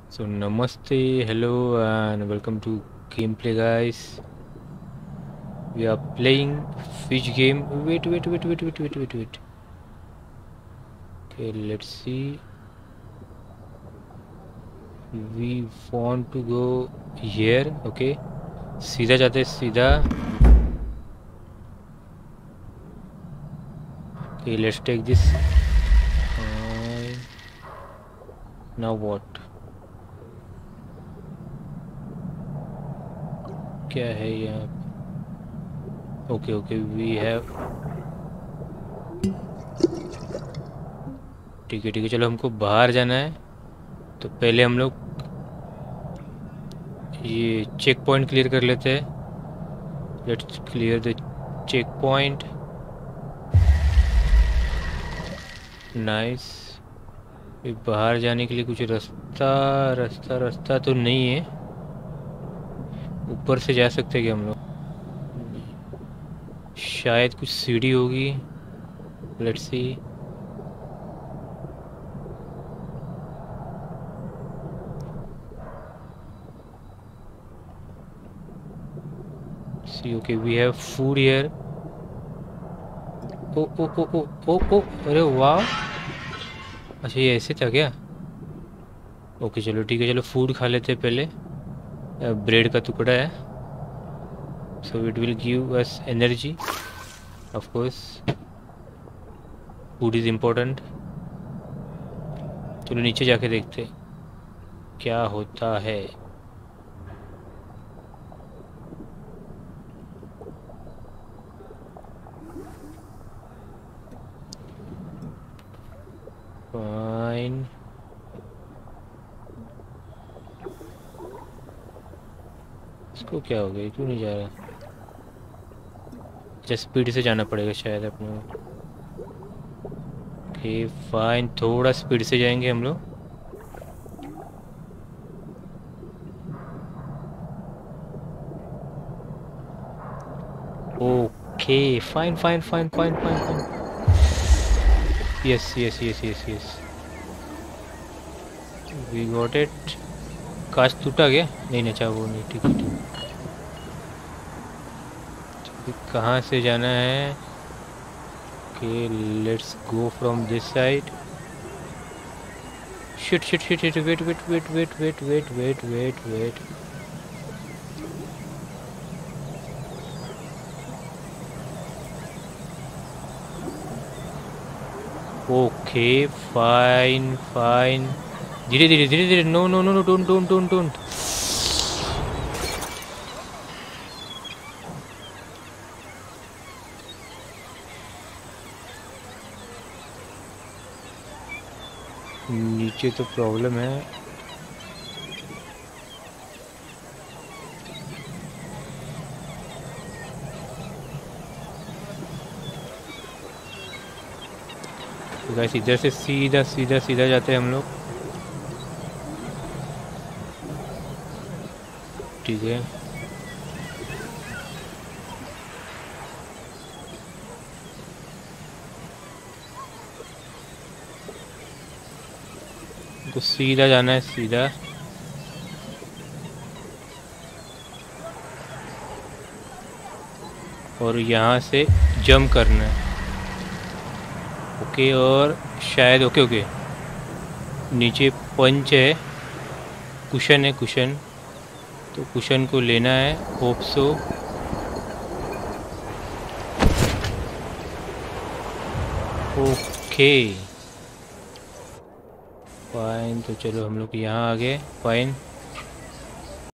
So namaste, hello and welcome to gameplay guys. We are playing fish game. Wait. Okay, let's see. We want to go here. Okay. सीधा जाते सीधा. Okay, let's take this. Now what? क्या है यहाँ? Okay, we have. ठीक है, चलो हमको बाहर जाना है. तो पहले हम लोग ये चेक पॉइंट क्लियर कर लेते हैं. Let's clear the checkpoint. Nice. बाहर जाने के लिए कुछ रास्ता तो नहीं है. ऊपर से जा सकते हैं क्या हम लोग? शायद कुछ सीढ़ी होगी. Let's see. See okay we have food here. ओ अरे वाह. अच्छा ये ऐसे था क्या? ओके चलो ठीक है. चलो फूड खा लेते हैं पहले. ब्रेड का टुकड़ा है. So it will give us energy. Of course food is important. चलो नीचे जाके देखते हैं क्या होता है. फाइन. इसको क्या हो गया? क्यों नहीं जा रहा? जस्ट स्पीड से जाना पड़ेगा शायद अपने. Okay fine. थोड़ा स्पीड से जाएंगे हम लोग. Okay fine. Yes we got it. कांच टूटा गया? नहीं अच्छा वो नहीं. ठीक है. कहाँ से जाना है? Okay let's go from this side. Shit. Wait. Okay fine. धीरे. नो. डोंट. नीचे तो प्रॉब्लम है. तो गाइस इधर से सीधा जाते हैं हम लोग. ठीक है. तो सीधा जाना है सीधा. और यहाँ से जंप करना है. ओके और शायद ओके नीचे पंच है. कुशन है. तो कुशन को लेना है. Hope so. Okay fine. तो चलो हम लोग यहाँ आ गए. फाइन.